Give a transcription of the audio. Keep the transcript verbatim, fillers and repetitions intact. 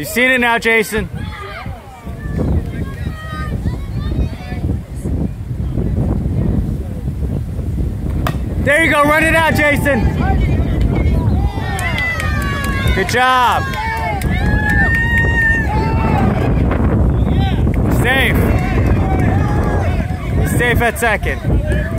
You've seen it now, Jason. There you go, run it out, Jason. Good job. Safe. Safe at second.